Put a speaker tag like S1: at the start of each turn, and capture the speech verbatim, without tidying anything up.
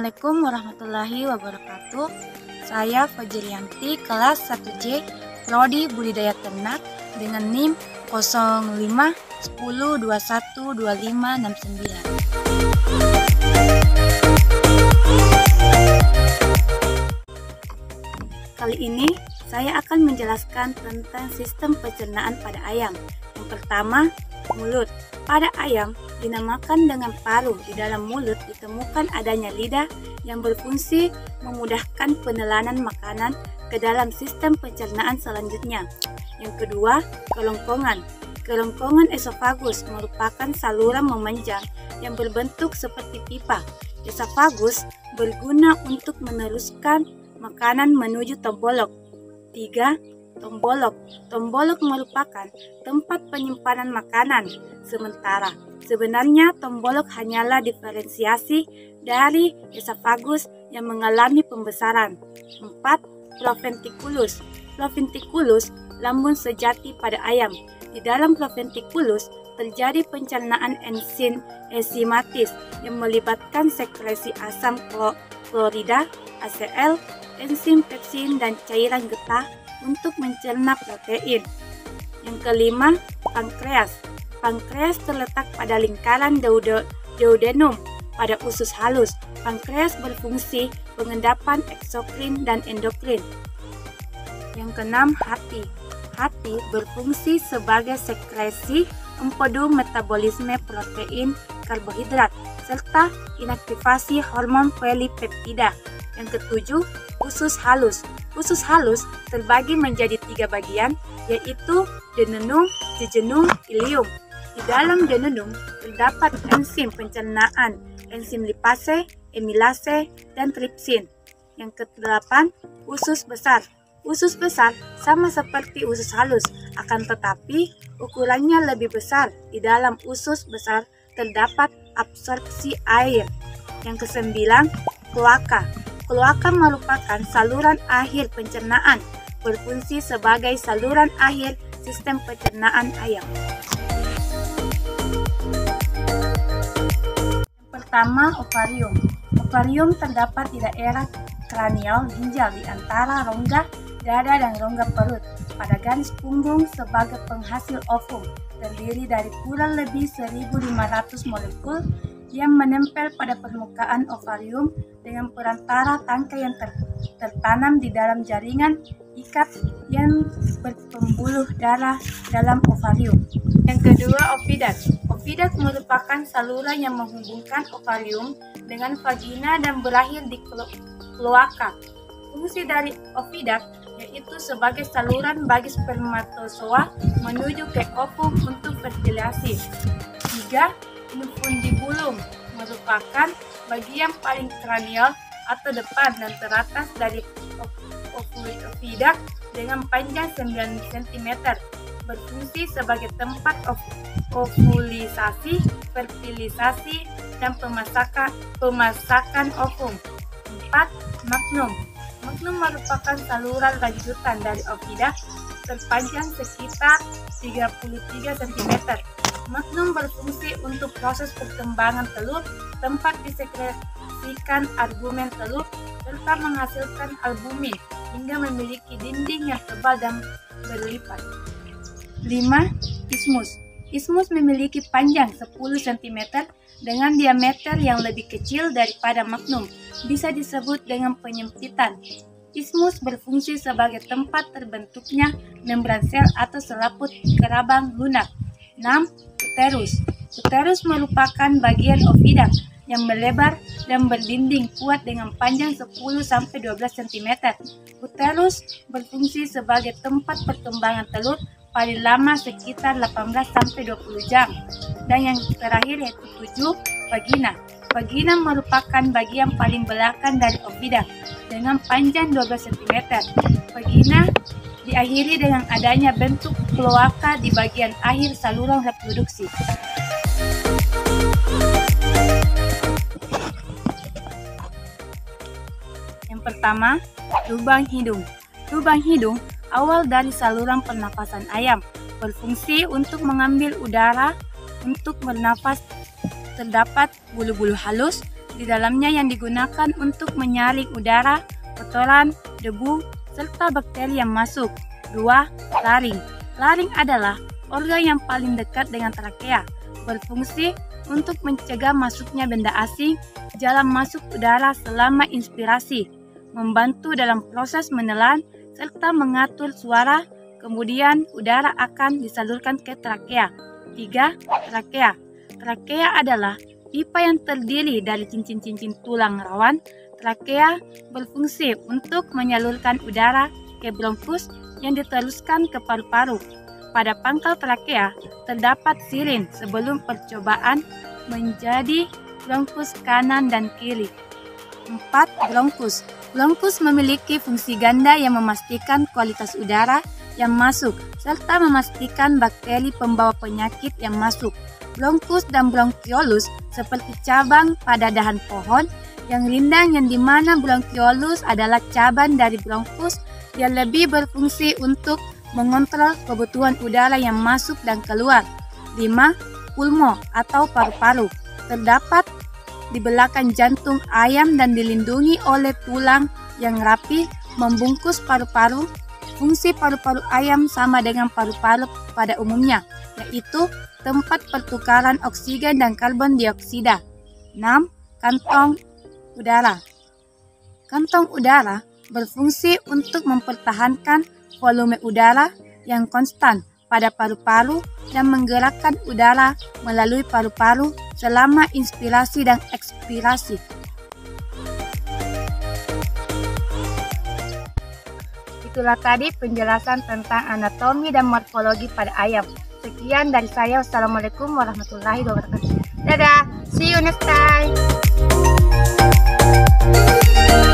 S1: Assalamualaikum warahmatullahi wabarakatuh. Saya Fajriyanti, kelas satu J, Prodi Budidaya Ternak dengan N I M nol lima sepuluh dua satu dua lima enam sembilan. Kali ini saya akan menjelaskan tentang sistem pencernaan pada ayam. Yang pertama, mulut. Pada ayam dinamakan dengan paru. Di dalam mulut ditemukan adanya lidah yang berfungsi memudahkan penelanan makanan ke dalam sistem pencernaan selanjutnya. Yang kedua, kerongkongan. Kerongkongan esofagus merupakan saluran memanjang yang berbentuk seperti pipa. Esofagus berguna untuk meneruskan makanan menuju tombolok. Tiga, tombolok. Tombolok merupakan tempat penyimpanan makanan sementara. Sebenarnya tombolok hanyalah diferensiasi dari esofagus yang mengalami pembesaran. Empat, proventiculus. Proventiculus lambung sejati pada ayam. Di dalam proventiculus terjadi pencernaan enzim enzimatis yang melibatkan sekresi asam klorida, A C L, enzim pepsin dan cairan getah untuk mencerna protein. Yang kelima, pankreas. Pankreas terletak pada lingkaran duodenum pada usus halus. Pankreas berfungsi pengendapan eksokrin dan endokrin. Yang keenam, hati. Hati berfungsi sebagai sekresi empedu metabolisme protein, karbohidrat, serta inaktivasi hormon polipeptida. Yang ketujuh, usus halus. Usus halus terbagi menjadi tiga bagian, yaitu duodenum, jejunum, ileum. Di dalam duodenum terdapat enzim pencernaan, enzim lipase, amilase, dan tripsin. Yang kedelapan, usus besar. Usus besar sama seperti usus halus, akan tetapi ukurannya lebih besar. Di dalam usus besar terdapat absorpsi air. Yang kesembilan, kloaka. Kloaka merupakan saluran akhir pencernaan, berfungsi sebagai saluran akhir sistem pencernaan ayam. Yang pertama, ovarium. Ovarium terdapat di daerah kranial ginjal di antara rongga dada dan rongga perut pada garis punggung sebagai penghasil ovum, terdiri dari kurang lebih seribu lima ratus molekul yang menempel pada permukaan ovarium dengan perantara tangkai yang ter tertanam di dalam jaringan ikat yang berpembuluh darah dalam ovarium. Yang kedua, ovidat. Ovidat merupakan saluran yang menghubungkan ovarium dengan vagina dan berakhir di kloaka. Fungsi dari ovidat yaitu sebagai saluran bagi spermatozoa menuju ke ovum untuk fertilasi. Tiga, infundibulum merupakan bagian paling kranial atau depan dan teratas dari ovidat dengan panjang sembilan sentimeter, berfungsi sebagai tempat ovulisasi, fertilisasi, dan pemasakan, pemasakan ovum. Empat, magnum. Magnum merupakan saluran lanjutan dari ovidat terpanjang sekitar tiga puluh tiga sentimeter. Magnum berfungsi untuk proses perkembangan telur, tempat disekresikan albumen telur, serta menghasilkan albumin hingga memiliki dinding yang tebal dan berlipat. Lima, isthmus. Isthmus memiliki panjang sepuluh sentimeter dengan diameter yang lebih kecil daripada magnum. Bisa disebut dengan penyempitan. Isthmus berfungsi sebagai tempat terbentuknya membran sel atau selaput kerabang lunak. Enam, uterus. Uterus merupakan bagian ovidat yang melebar dan berdinding kuat dengan panjang sepuluh sampai dua belas sentimeter. Uterus berfungsi sebagai tempat perkembangan telur paling lama sekitar delapan belas sampai dua puluh jam. Dan yang terakhir yaitu tujuh, vagina. Vagina merupakan bagian paling belakang dari ovidat dengan panjang dua belas sentimeter. Vagina diakhiri dengan adanya bentuk kloaka di bagian akhir saluran reproduksi. Yang pertama, lubang hidung. Lubang hidung awal dari saluran pernafasan ayam, berfungsi untuk mengambil udara untuk bernafas. Terdapat bulu-bulu halus di dalamnya yang digunakan untuk menyaring udara, kotoran, debu, serta bakteri yang masuk. Dua. Laring. Laring adalah organ yang paling dekat dengan trakea, berfungsi untuk mencegah masuknya benda asing jalan masuk udara selama inspirasi, membantu dalam proses menelan, serta mengatur suara. Kemudian udara akan disalurkan ke trakea. Tiga. Trakea. Trakea adalah pipa yang terdiri dari cincin-cincin tulang rawan. Trakea berfungsi untuk menyalurkan udara ke bronkus yang diteruskan ke paru-paru. Pada pangkal trakea terdapat sirin sebelum percobaan menjadi bronkus kanan dan kiri. Empat. Bronkus. Bronkus memiliki fungsi ganda yang memastikan kualitas udara yang masuk, serta memastikan bakteri pembawa penyakit yang masuk. Bronkus dan bronkiolus seperti cabang pada dahan pohon yang rindang, yang dimana bronkiolus adalah cabang dari bronkus yang lebih berfungsi untuk mengontrol kebutuhan udara yang masuk dan keluar. Lima. Pulmo atau paru-paru. Terdapat di belakang jantung ayam dan dilindungi oleh tulang yang rapi membungkus paru-paru. Fungsi paru-paru ayam sama dengan paru-paru pada umumnya, yaitu tempat pertukaran oksigen dan karbon dioksida. Enam. Kantong udara. Kantong udara berfungsi untuk mempertahankan volume udara yang konstan pada paru-paru dan menggerakkan udara melalui paru-paru selama inspirasi dan ekspirasi. Itulah tadi penjelasan tentang anatomi dan morfologi pada ayam. Sekian dari saya. Wassalamualaikum warahmatullahi wabarakatuh. Dadah, see you next time.